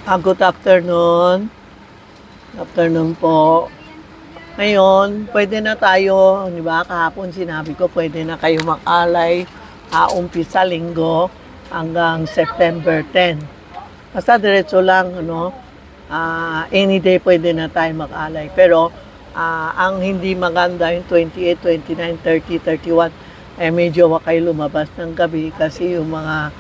Good afternoon. Afternoon po. Ngayon, pwede na tayo, di ba? Kahapon sinabi ko, pwede na kayo mag-alay umpisa linggo hanggang September 10. Basta diretso lang, ano? Any day pwede na tayo mag-alay. Pero, ang hindi maganda yung 28, 29, 30, 31, medyo wag kayo lumabas ng gabi kasi yung mga,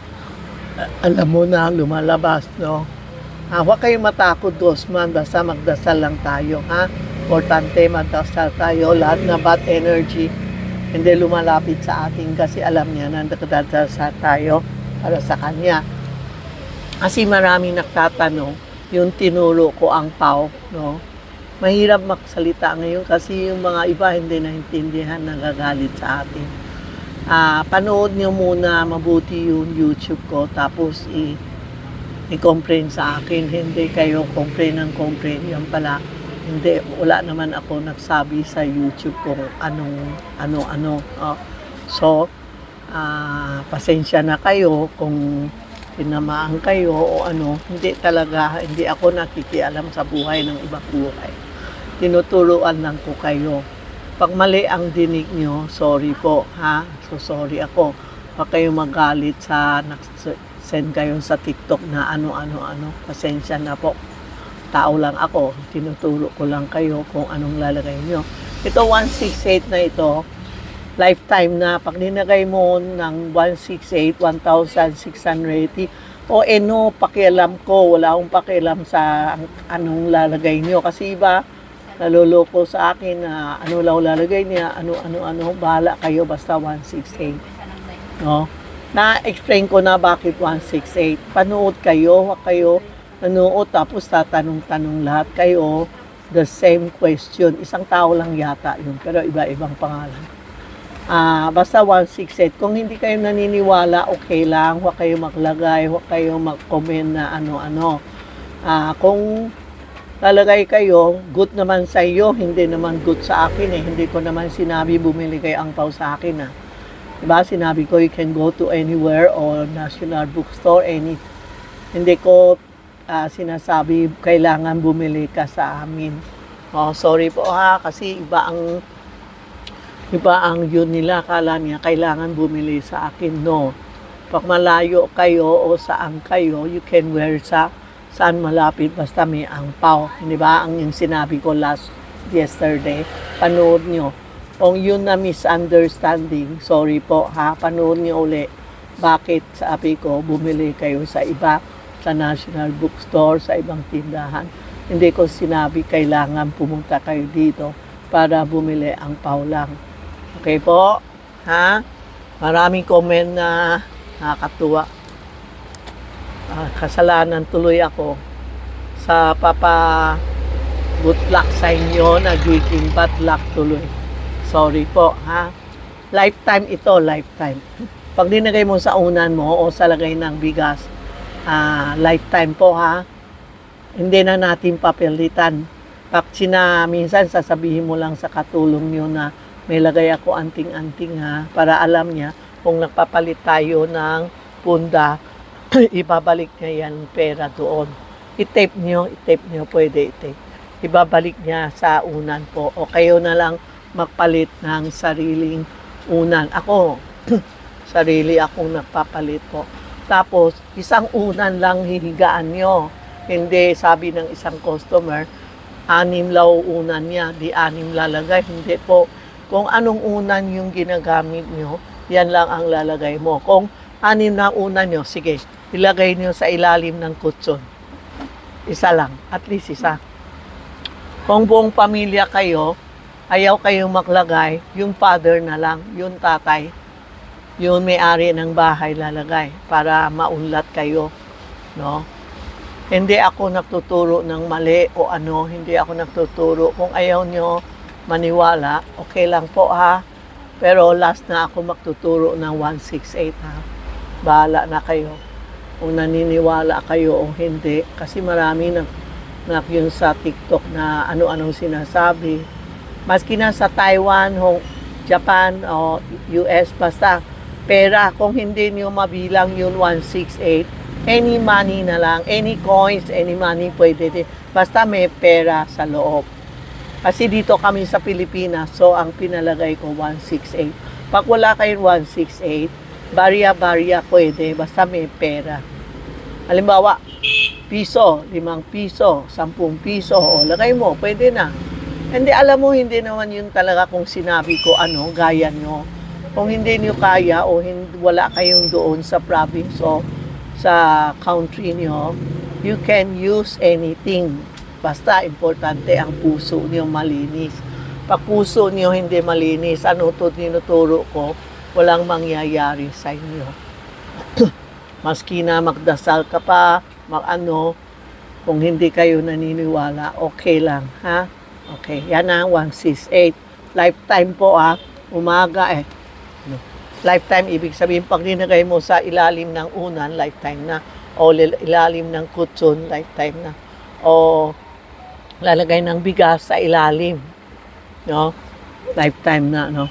alam mo na, lumalabas, no? Huwag kayong matakot, Dosman, basta magdasal lang tayo, ha? Importante, magdasal tayo, lahat na bad energy, hindi lumalapit sa atin kasi alam niya na nagdadasal tayo para sa Kanya. Kasi marami nagtatanong, yung tinuro ko ang PAW, no? Mahirap magsalita ngayon kasi yung mga iba hindi naintindihan, nagagalit sa atin. Panood nyo muna mabuti yung YouTube ko, tapos i-complain sa akin, hindi kayo complain ng complain, yan pala, hindi, wala naman ako nagsabi sa YouTube kung ano. So, pasensya na kayo kung tinamaan kayo o ano, hindi talaga, hindi ako nakikialam sa buhay ng ibang buhay. Tinuturuan lang ko kayo. Pag mali ang dinig nyo, sorry po, ha? So, sorry ako. Huwag kayo magalit sa send kayo sa TikTok na ano. Pasensya na po. Tao lang ako. Tinuturo ko lang kayo kung anong lalagay nyo. Ito 168 na ito. Lifetime na. Pag ninagay mo ng 168, 1,680. O pakialam ko. Wala akong pakialam sa anong lalagay nyo. Kasi iba, naloloko sa akin na ano lalagay niya. Ano. Bahala kayo. Basta 168. No? Na-explain ko na bakit 168. Panood kayo, wag kayo nanood tapos tatanong-tanong lahat kayo. The same question. Isang tao lang yata yun, pero iba-ibang pangalan. Basta 168. Kung hindi kayo naniniwala, okay lang. Huwag kayo maglagay, huwag kayo mag-comment na ano. Kung lalagay kayo, good naman sa iyo, hindi naman good sa akin eh. Hindi ko naman sinabi bumili kayo ang PAW sa akin. Diba? Sinabi ko, you can go to anywhere or National Bookstore, hindi ko sinasabi, kailangan bumili ka sa amin. Sorry po ha, kasi iba ang yun nila, kala niya, kailangan bumili sa akin. No. Pag malayo kayo o saan kayo, you can wear saan malapit, basta may ang PAW. Diba? Ang yung sinabi ko yesterday, panood nyo. Kung yun na misunderstanding, sorry po ha, panood niyo uli. Bakit sabi ko, bumili kayo sa iba, sa National Bookstore, sa ibang tindahan. Hindi ko sinabi kailangan pumunta kayo dito para bumili ang PAW lang. Okay po? Ha? Maraming comment na nakakatuwa. Kasalanan tuloy ako sa good luck sa inyo, nagiging bad luck tuloy. Sorry po, ha? Lifetime ito, lifetime. Pag dinagay mo sa unan mo o sa lagay ng bigas, lifetime po, ha? Hindi na natin papilitan. Pag minsan sasabihin mo lang sa katulong nyo na may lagay ako anting-anting, ha? Para alam niya, kung nagpapalit tayo ng punda, ibabalik niya yan pera doon. I-tape nyo, pwede i-tape. Ibabalik niya sa unan po. O kayo na lang magpalit ng sariling unan. Ako, sarili akong nagpapalit po. Tapos, isang unan lang hihigaan nyo. Hindi, sabi ng isang customer, 6 law unan niya, di 6 lalagay. Hindi po. Kung anong unan yung ginagamit nyo, yan lang ang lalagay mo. Kung 6 na unan nyo, sige, ilagay nyo sa ilalim ng kutson. Isa lang, at least isa. Kung buong pamilya kayo, ayaw kayong maglagay, yung father na lang, yung tatay, yung may-ari ng bahay lalagay para maunlat kayo, no? Hindi ako nagtuturo ng mali o ano, hindi ako nagtuturo. Kung ayaw nyo maniwala, okay lang po ha. Pero last na ako magtuturo ng 168 ha. Bahala na kayo. Kung naniniwala kayo o hindi, kasi marami yun sa TikTok na ano-anong sinasabi. Maski na sa Taiwan, Japan, o US, basta pera. Kung hindi nyo mabilang yun 168, Any money na lang, any coins, any money pwede din. Basta may pera sa loob. Kasi dito kami sa Pilipinas, so ang pinalagay ko 168. Pag wala kayong 168, barya-barya pwede, basta may pera. Halimbawa, piso, 5 piso, 10 piso, o lagay mo, pwede na. Hindi, alam mo, hindi naman yun talaga kung sinabi ko ano, gaya nyo. Kung hindi nyo kaya o wala kayong doon sa province o sa country nyo, you can use anything. Basta importante ang puso niyo malinis. Pag puso niyo hindi malinis, ano to tinuturo ko, walang mangyayari sa inyo. Maski na magdasal ka pa, kung hindi kayo naniniwala, okay lang, ha? Okay, yan ang 168. Lifetime po, umaga Lifetime, ibig sabihin, pag ninagay mo sa ilalim ng unan, lifetime na. O ilalim ng kutsun, lifetime na. O lalagay ng bigas sa ilalim, no? Lifetime na, no?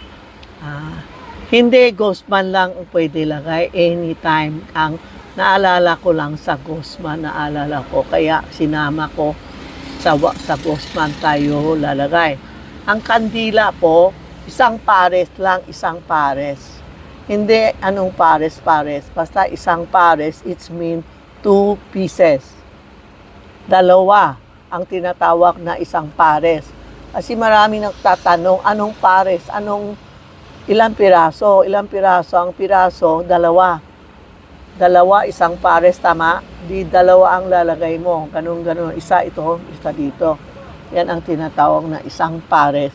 Hindi Ghostman lang pwede lagay, anytime. Ang naalala ko lang sa Ghostman, naalala ko, kaya sinama ko sa Ghostman tayo lalagay. Ang kandila po, isang pares lang, isang pares. Hindi anong pares, basta isang pares, it's mean 2 pieces. Dalawa ang tinatawag na isang pares. Kasi marami nagtatanong, anong pares? Ilang piraso? Ilang piraso? Ang piraso, dalawa. Dalawa, isang pares, tama? Di dalawa ang lalagay mo. Ganun. Isa ito, isa dito. Yan ang tinatawag na isang pares.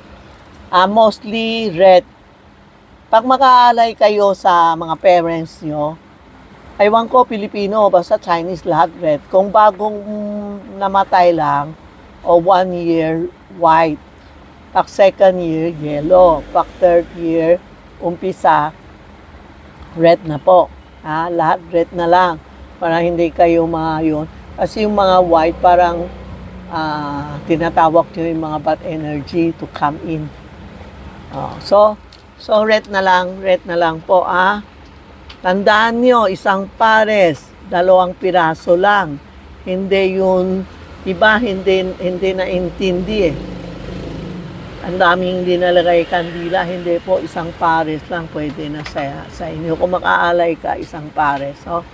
Mostly red. Pag mag-aalay kayo sa mga parents nyo, aywan ko, Pilipino, basta Chinese lahat red. Kung bagong namatay lang, o 1 year, white. Pag 2nd year, yellow. Pag 3rd year, umpisa, red na po. Lahat red na lang. Para hindi kayo yun. Kasi yung mga white, parang tinatawag nyo yung mga bad energy to come in. So red na lang po, Tandaan nyo, isang pares, 2 piraso lang. Hindi yun, iba hindi naintindi Ang daming dinalagay kandila, hindi po, isang pares lang pwede na sa inyo. Kung makaalay ka, isang pares.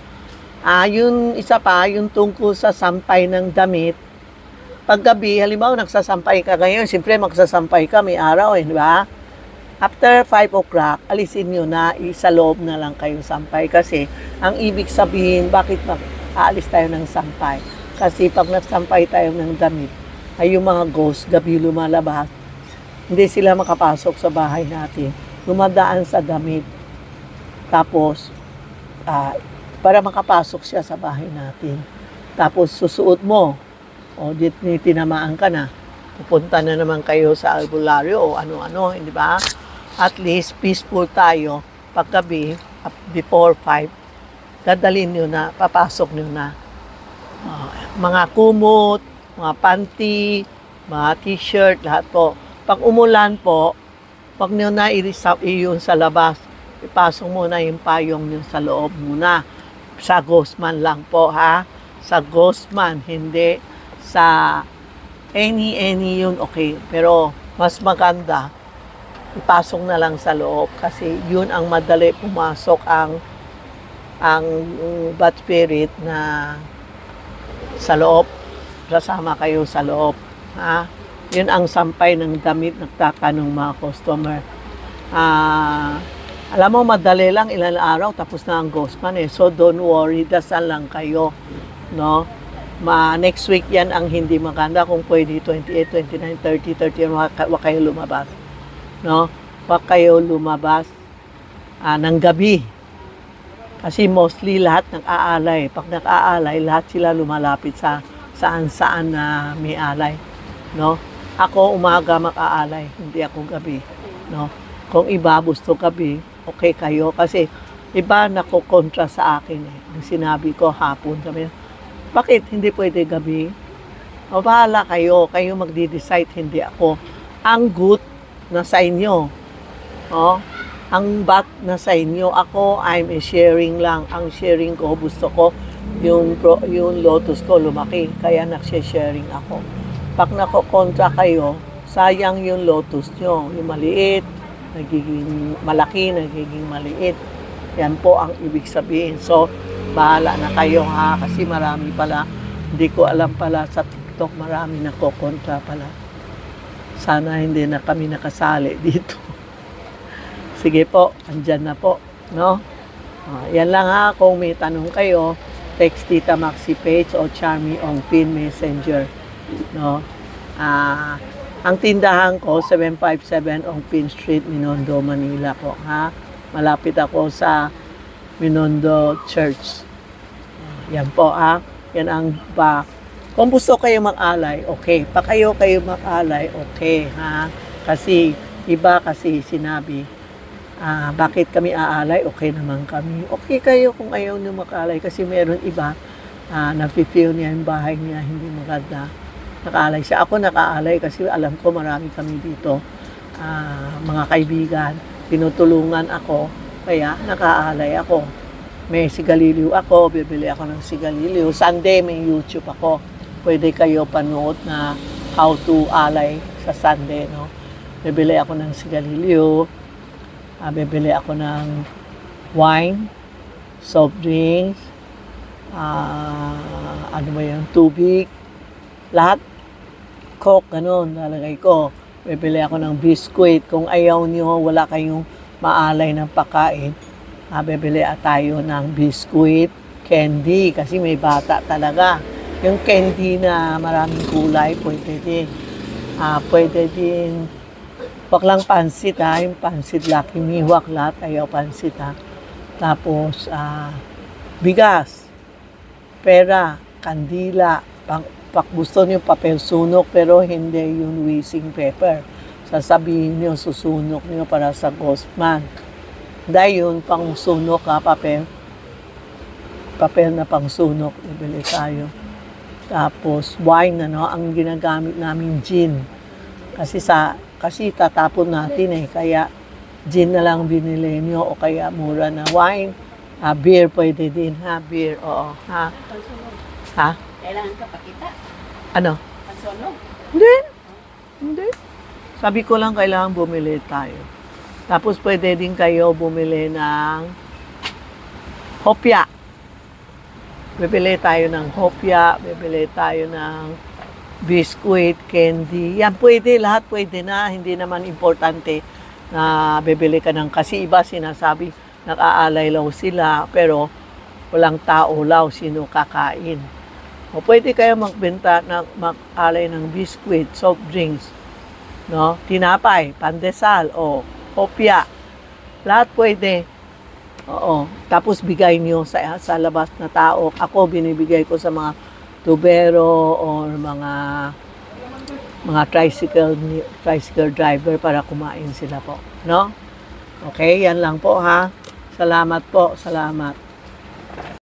Yun isa pa, yung tungkol sa sampay ng damit. Paggabi, halimbawa nagsasampay ka ngayon, siyempre magsasampay ka, may araw di ba? After 5 o'clock, alisin nyo na, sa loob na lang kayo sampay. Kasi, ang ibig sabihin, bakit aalis tayo ng sampay? Kasi pag nagsampay tayo ng damit, ay yung mga ghost, gabi lumalabas, hindi sila makapasok sa bahay natin. Dumadaan sa damit. Tapos, para makapasok siya sa bahay natin. Tapos, susuot mo. O, tinamaan ka na. Pupunta na naman kayo sa albularyo o ano-ano, hindi ba? At least, peaceful tayo. Paggabi, before 5, dadalhin nyo na, papasok nyo na. Mga kumot, mga panty, mga t-shirt, lahat po. Pag umulan po, pag nyo na iyon sa labas, ipasok muna yung payong nyo sa loob muna. Sa Ghostman lang po, Sa Ghostman, hindi sa any yun, okay. Pero mas maganda, ipasok na lang sa loob kasi yun ang madali pumasok ang bad spirit na sa loob. Kasama kayo sa loob. Yun ang sampay ng damit, nagtatanong mga customer. Alam mo, madali lang, ilang araw, tapos na ang Ghostman So don't worry, dasal lang kayo. No? Next week yan ang hindi maganda. Kung pwede, 28, 29, 30, 31, wag kayo lumabas. No? Wag kayo lumabas ng gabi. Kasi mostly lahat nag-aalay. Pag nag-aalay, lahat sila lumalapit sa saan-saan na may alay. No? Ako umaga mag-aalay, hindi ako gabi. No? Kung iba gusto gabi, okay kayo. Kasi iba nakokontra sa akin Ang sinabi ko hapon, sabi, bakit hindi pwede gabi? O bahala kayo, kayo magdi-decide, hindi ako. Ang good na sa inyo. Ang bad na sa inyo. Ako, I'm sharing lang. Ang sharing ko, gusto ko yung lotus ko lumaki, kaya nagsha-sharing ako. Pag nakokontra kayo, sayang yung lotus nyo. Yung maliit, nagiging malaki, nagiging maliit. Yan po ang ibig sabihin. So, bahala na kayo ha, kasi marami pala, hindi ko alam pala sa TikTok, marami nakokontra pala. Sana hindi na kami nakasali dito. Sige po, andyan na po, no? Yan lang ha, kung may tanong kayo, text Tita Maxi page o Charmy on Pin Messenger, no? Ang tindahan ko 757 on Pin Street, Minondo, Manila po, ha? Malapit ako sa Minondo Church. Yan po, ha? Yan ang ba. Kung gusto kayo mag-alay, okay. Pa kayo mag-alay, okay, ha? Kasi iba kasi sinabi, bakit kami aalay? Okay naman kami. Okay kayo kung ayaw nyo mag-alay kasi meron iba na-feel niya yung bahay niya hindi maganda. Naka-alay siya. Ako naka-alay kasi alam ko marami kami dito mga kaibigan. Tinutulungan ako kaya naka-alay ako. May sigaliliw ako, bibili ako ng sigaliliw. Sunday may YouTube ako. Pwede kayo panood na how to alay sa Sunday, no? Bibili ako ng sigaliliw. Bibili ako ng wine, soft drinks, ano ba yung tubig, lahat, coke, ganun, lalagay ko. Bibili ako ng biscuit. Kung ayaw nyo, wala kayong maalay ng pagkain, bibili tayo ng biscuit, candy, kasi may bata talaga. Yung candy na maraming kulay, pwede din. Pwede din. Wag lang pansit ha, yung pansit Lucky Me, wag lahat, ayaw pansit ha. Tapos, bigas, pera, kandila, pag gusto nyo papel sunok, pero hindi yung whizzing pepper. Sasabihin nyo, susunok nyo para sa Ghostman. Dahil yun, pang sunok ha, papel na pang sunok, ibili tayo. Tapos, wine, ano, ang ginagamit namin gin. Kasi tatapon natin kaya gin na lang binili nyo o kaya mura na wine. Beer pwede din ha, beer, oo ha. Ha? Kailangan ka pakita. Ano? Pansunog. Hindi. Sabi ko lang kailangan bumili tayo. Tapos pwede din kayo bumili ng hopya. Bibili tayo ng hopya, bibili tayo ng biscuit, candy, yan pwede, lahat pwede na, hindi naman importante na bibili ka ng, kasi iba sinasabi, nag-aalay law sila, pero walang tao law, sino kakain. O pwede kayo magbenta, mag-alay ng biscuit, soft drinks, no? Tinapay, pandesal, o hopya, lahat pwede. Oo, tapos bigay nyo sa labas na tao. Ako, binibigay ko sa mga tubero or mga tricycle driver para kumain sila po, no? Okay, yan lang po ha. Salamat po, salamat.